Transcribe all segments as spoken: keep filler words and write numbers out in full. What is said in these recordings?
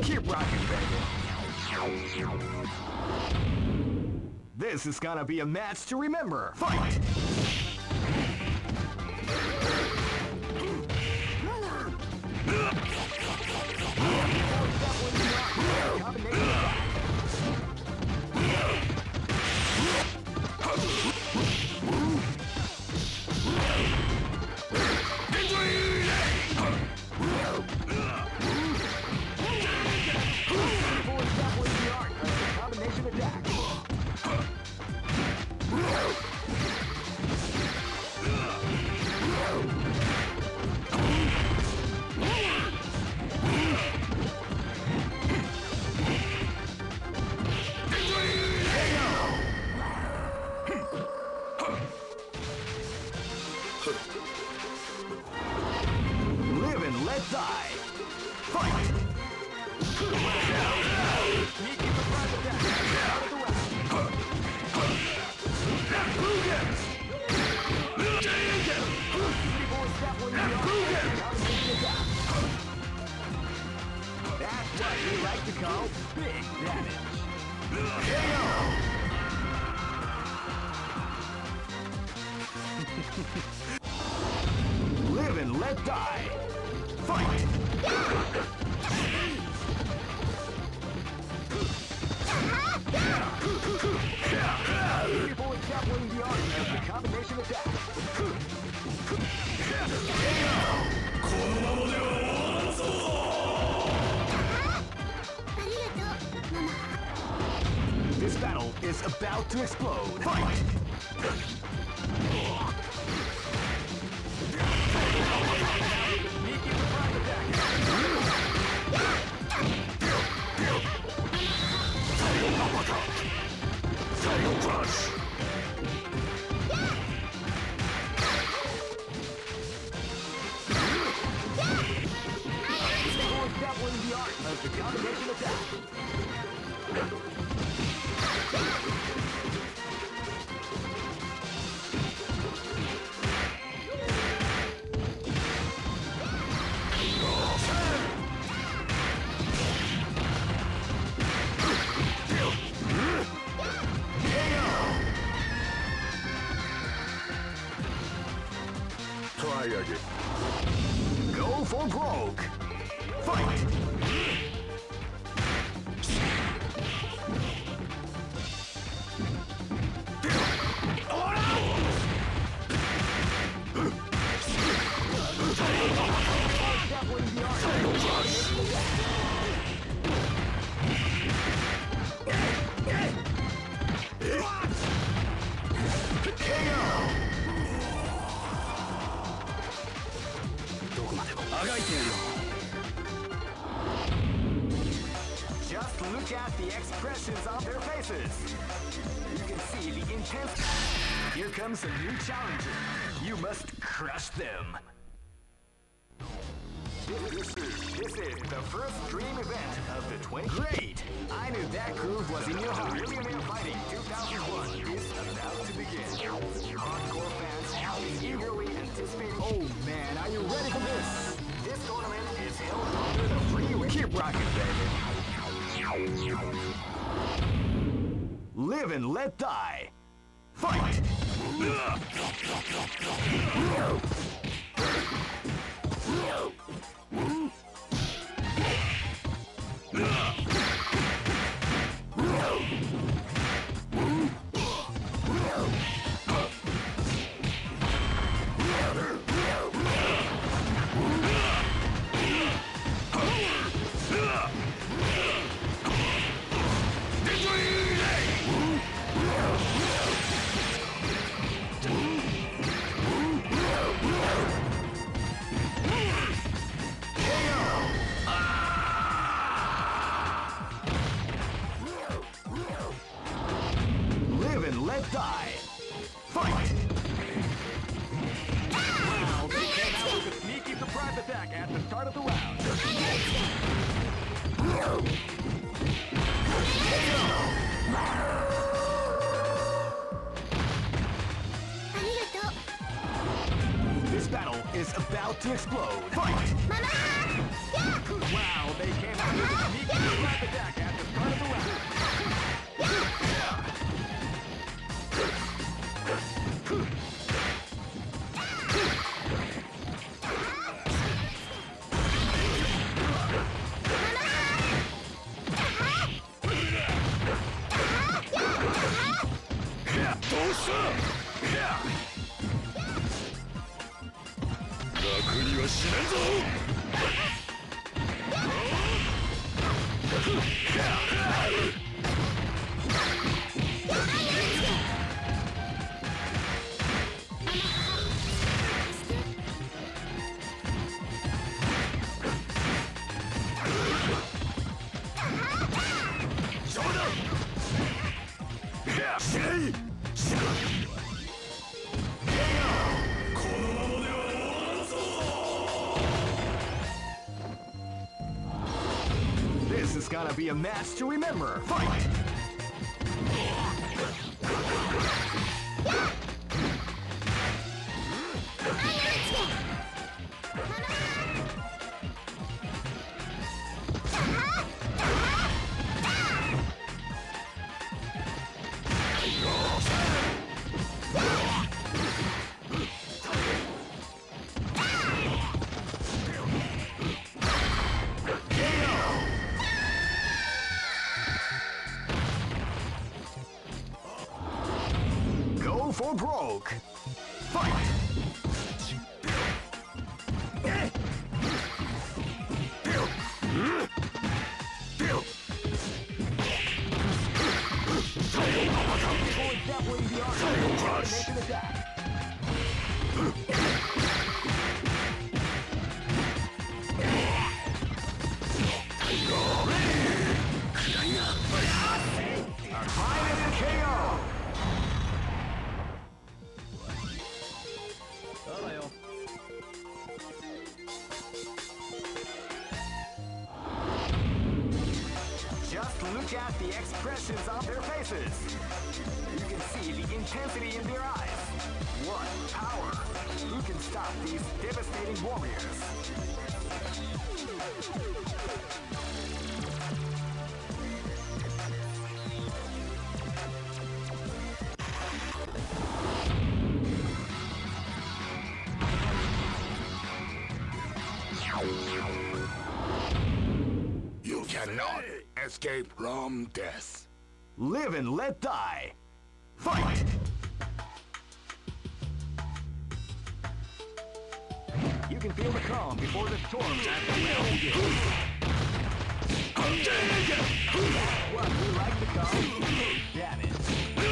Keep rocking, baby. This is gonna be a match to remember. Fight! Live and let die. Fight! That's what we like to call big damage. K O! Live and let die. Fight! People exampling the art of the combination attack. This battle is about to explode. Fight! Tail Crush! Dabbling the art of the combination attack. Try again. Go for broke. Fight! Just look at the expressions on their faces. You can see the intense. Here comes a new challenger. You must crush them. This is, this is the first dream event of the twenty. Great! I knew that groove was in your heart. Millionaire Fighting two thousand one is about to begin. Hardcore fans have been eagerly anticipating. Oh man, are you ready for this? This tournament is held under the free. Keep rocking, baby. Live and let die. Fight! Die! Fight! Wow, they came out with a sneaky surprise attack at the start of the round. This battle is about to explode. Fight! Wow, they came out with a sneaky This is gonna be a match to remember. Fight! Go for broke. Fight! Just look at the expressions on their faces. You can see the intensity in their eyes. What power! Who can stop these devastating warriors? You cannot escape from death. Live and let die. Fight! You can feel the calm before the storms at the will begin. What, you like the calm? Damn it.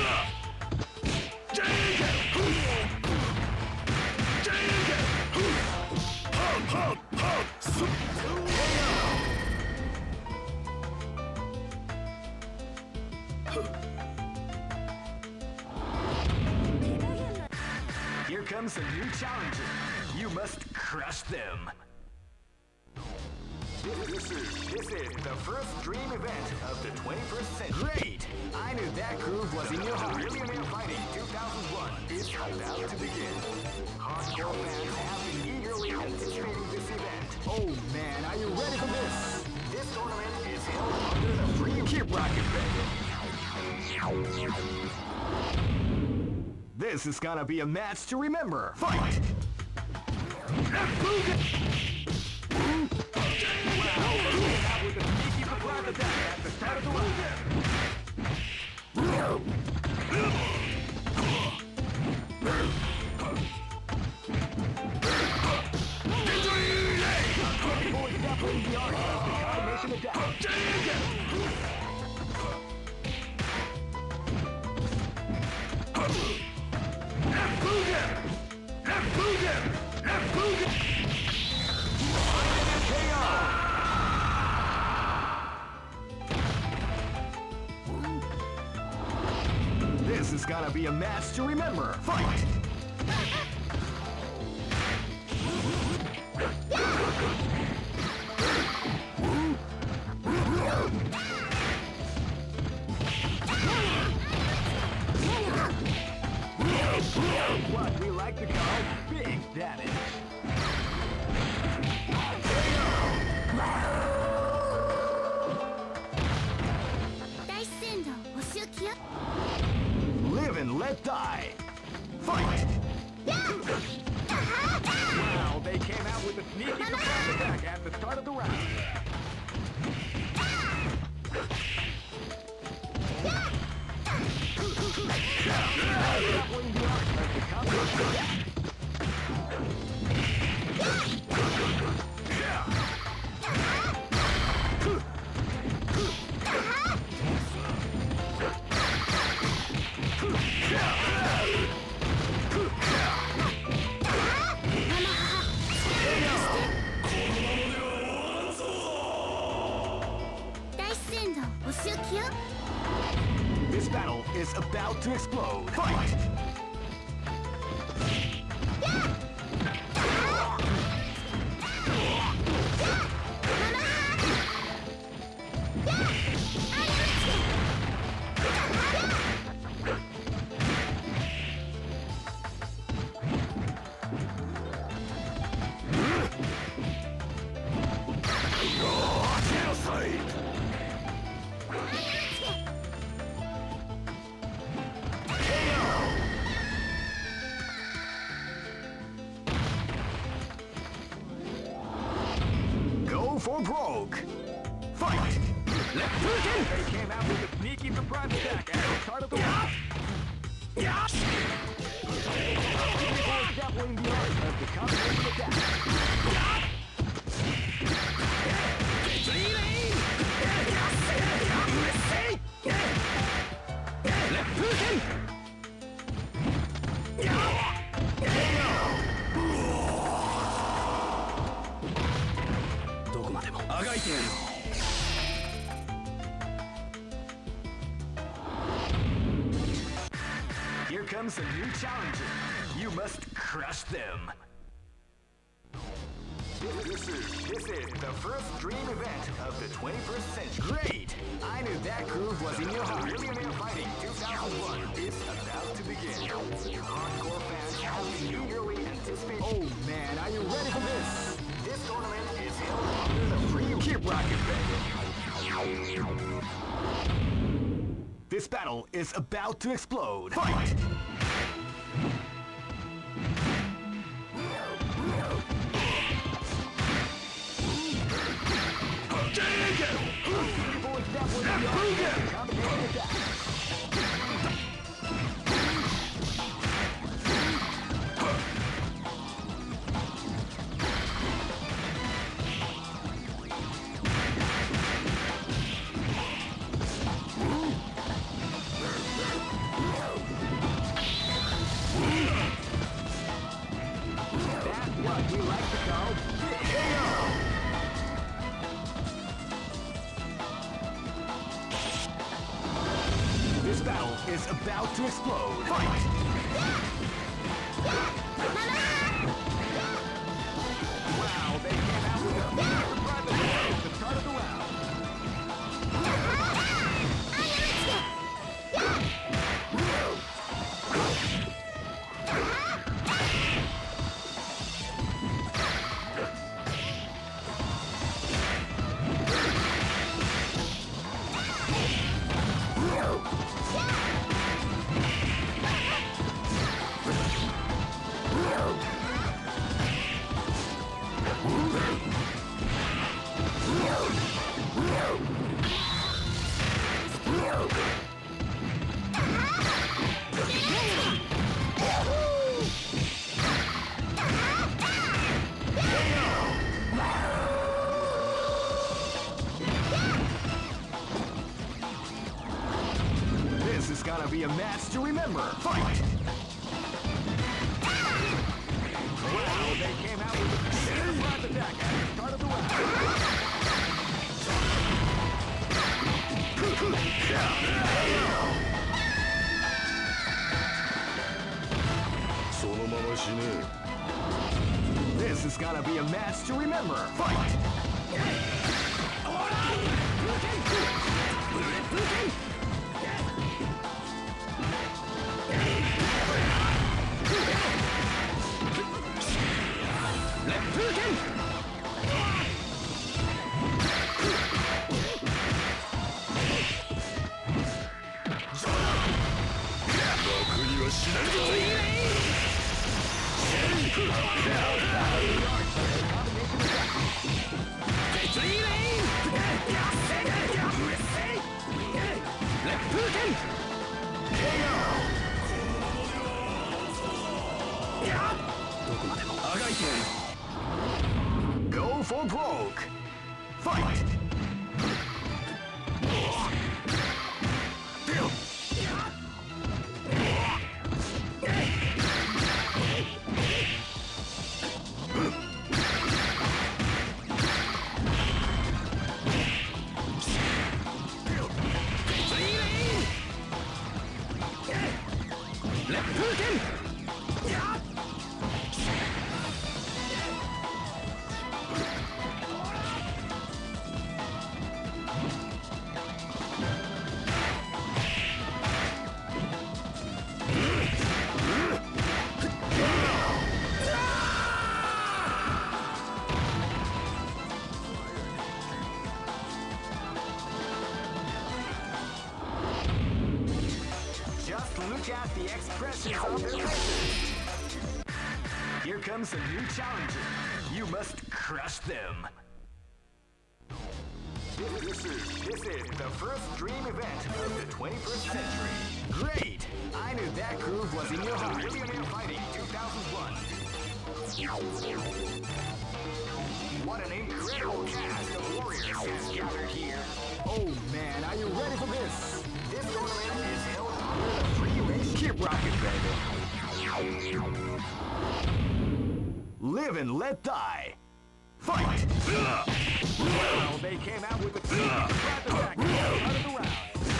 Here comes a new challenger. You must crush them. This is, this is the first dream event of the twenty-first century. Great! I knew that groove was in your heart. Millionaire Fighting two thousand one is about to begin. Hardcore fans have been eagerly anticipating this event. Oh man, are you ready for this? This tournament is held under the free Keep Rocket, baby. This is gonna be a match to remember. Fight! With the sneaky surprise attack at the start of the round. Boys definitely the art of the combination attack. This is gonna be a match to remember. Fight! What we like to call big damage. Live and let die. Fight! Wow, they came out with a sneaky surprise attack at the start of the round. This battle is about to explode. Fight! For broke. Fight! Left Fukin! They came out with a sneaky surprise attack at the start of the round. Yeah! Before definitely the art of the combination attack. Left Fukin! あがいてやる。Here comes a new challenger. You must crush them. This is this is the first dream event of the twenty-first century. Great! I knew that groove was in your heart. Brilliant Air Fighting two thousand one is about to begin. Hardcore fans have been eagerly anticipating. Oh man, are you ready for this? This tournament is held under the free. Keep rocking, baby. This battle is about to explode. Fight! This battle is about to explode. Fight! Wow, they came out with a surprise attack at the start of the round. This is gonna be a match to remember. Fight! Wow, they came out with a surprise attack at the start of the round. This is gonna be a match to remember. Fight! Left Fukin! Let's Look at the expressions of their faces. Here comes a new challenger. You must crush them. This, this is this is the first dream event of the twenty-first century. Great! I knew that groove was in your heart. Millionaire Fighting two thousand one. What an incredible cast of warriors has gathered here. Oh man, are you ready for this? This tournament is held under the free race. Keep rocking, baby. Live and let die. Fight! Well, they came out with a grab attack out of the round.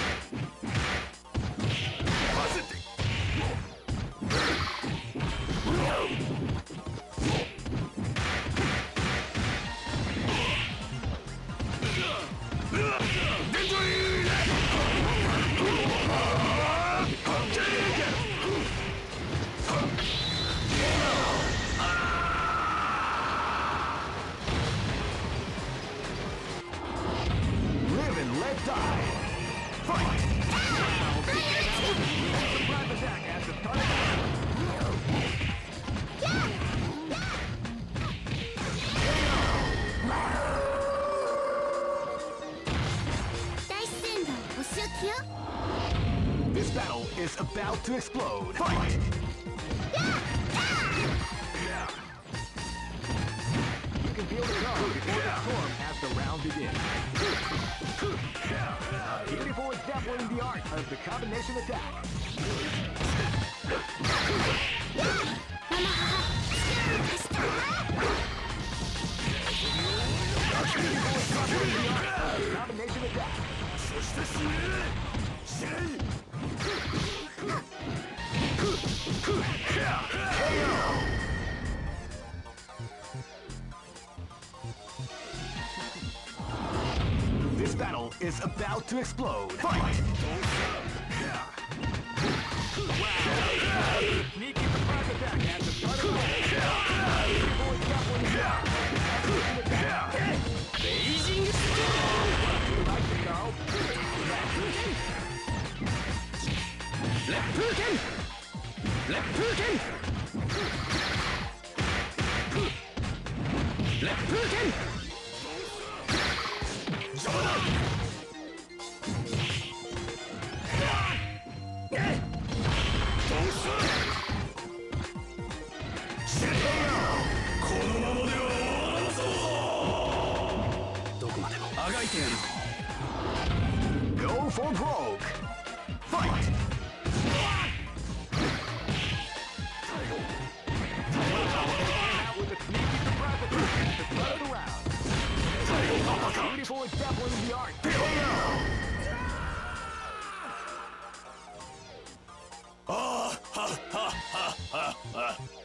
Live and let die. Fight! Now they came out with a grab attack at the start of the round. This battle is about to explode. Fight! You can feel the calm before the storm as the round begins. Beautiful example in the art of the combination attack. Combination attack. This battle is about to explode. Fight! Sneaky surprise attack at the start of the Beijing Leppuken! Leppuken! Leppuken! Go for broke! Fight! Beautiful example in the art. Ah, ha, ha, ha, ha, ha.